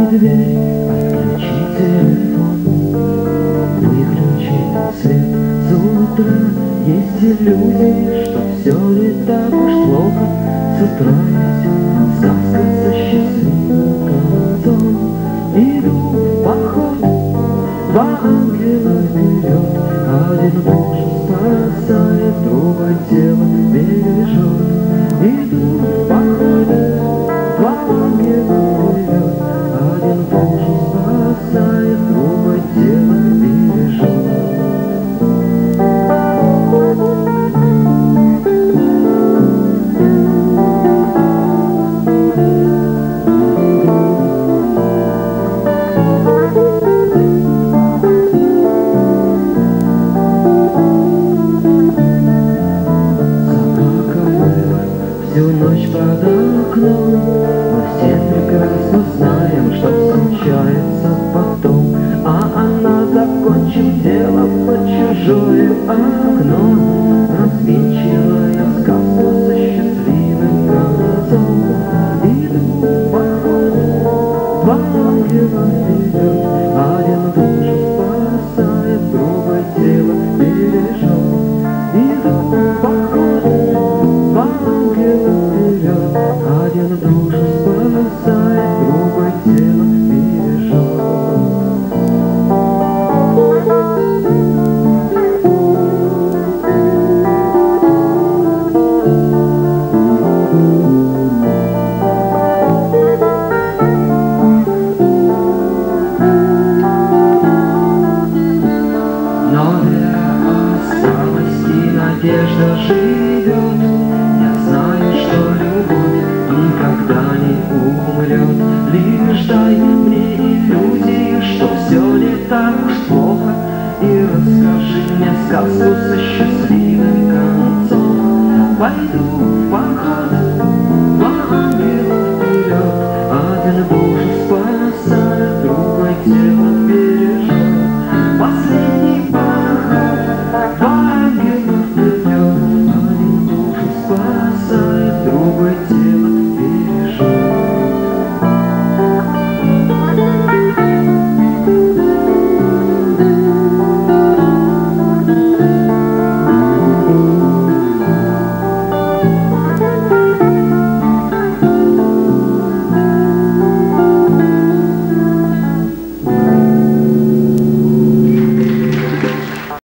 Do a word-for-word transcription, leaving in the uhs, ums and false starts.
дверь, отключи телефон, выключи свет с утра. Есть иллюзии, что все не так уж плохо. С утра есть сказка со счастливым концом. Иду в поход, два ангела вперед, один душу спасает, другой тело бережет. Иду в поход, два ангела вперед, один душу спасает, другой тело бережет. Всю ночь под окном мы все прекрасно знаем, что случается потом. А она, закончив дело, под чужое окно, развенчивая сказку со счастливым концом. Иду в поход, два ангела вперед, один душу спасает, другой тело бережет. Иду в поход, два ангела вперед, один душу спасает, другой тело бережет. Но вера осталась и надежда живет. Я знаю, что любовь никогда не умрет. Лишь дай мне иллюзии, что все не так уж плохо, и расскажи мне сказку со счастливым концом. Пойду в поход, два ангела вперед, один